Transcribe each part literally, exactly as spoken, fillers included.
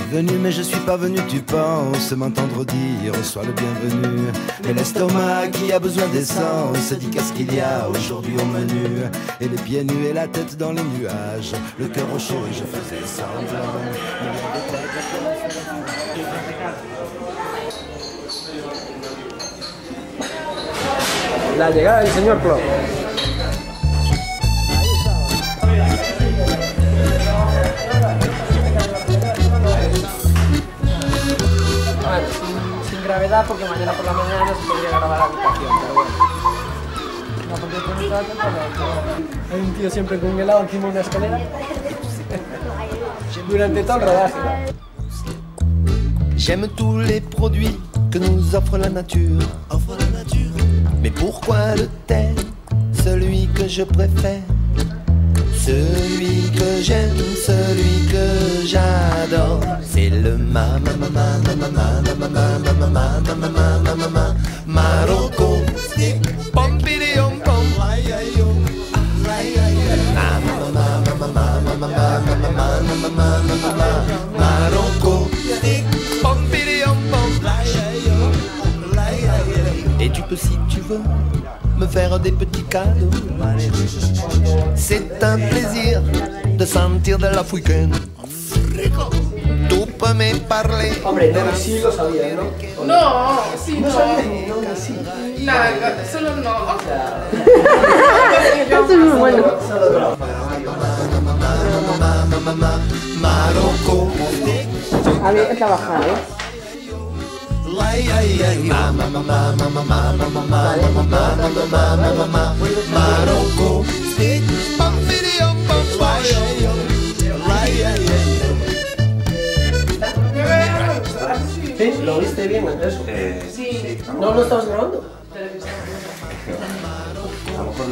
venu mais je suis pas venu, tu penses m'entendre dire sois le bienvenu. Mais l'estomac qui a besoin d'essence dit qu'est-ce qu'il y a aujourd'hui au menu. Et les pieds nus et la tête dans les nuages, le cœur au chaud et je faisais semblant. La llegada del señor Claude. Bueno, sin, sin gravedad porque mañana por la mañana no se podría grabar la habitación, pero bueno. No, porque por mi casa, pero hay un tío siempre con un helado encima de una escalera durante todo el rodaje. J'aime tous les produits que nous offre la nature. Offre la nature. Mais pourquoi le thé, celui que je préfère, celui que j'aime, celui que j'adore, c'est le ma ma ma ma ma ma ma ma ma ma ma ma ma Marocco. Pompidou pom. Marocco. Et tu peux, si tu veux, me faire des petits cadeaux. C'est un plaisir de sentir de l'africaine. Tu peux me parler. Hombre, no, sí lo sabía, ¿no? No, sí, no. No, no, sí. Nada, solo no. Esto es muy bueno. Marocco. A ver, es la bajada, ¿eh? Marocco. ¿Sí? ¿Lo viste bien eso? Sí. Sí. ¿No lo estabas grabando? A lo mejor...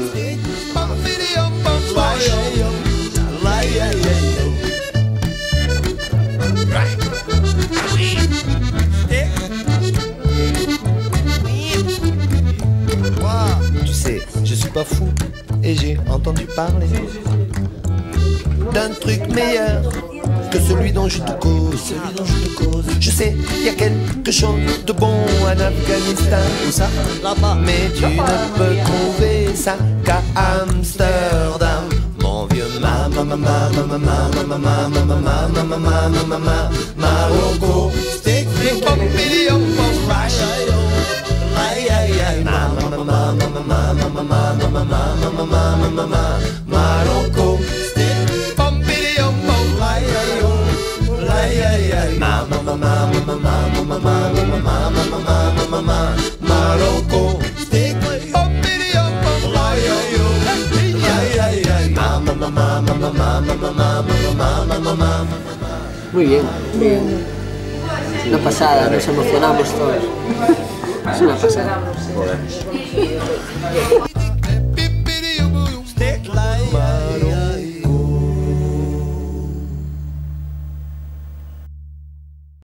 Tu sais, je suis pas fou et j'ai entendu parler d'un truc meilleur que celui dont je te cause, celui dont je te cause. Je sais, il y a quelque chose de bon en Afghanistan, où ça, là-bas, mais tu ne peux trouver ça qu'à Amsterdam. Mon vieux ma ma ma ma ma ma ma ma ma ma ma ma ma ma ma ma Marocco. Stick me pop video pop rush. Ma ma ma ma ma ma ma ma ma ma ma ma ma ma ma Marocco. Stick pop video pop Ma ma ma ma ma ma ma ma ma ma ma ma ma Marocco. Stick pop video pop Muy bien, muy bien. Una pasada, nos emocionamos todos. Es una pasada. Joder.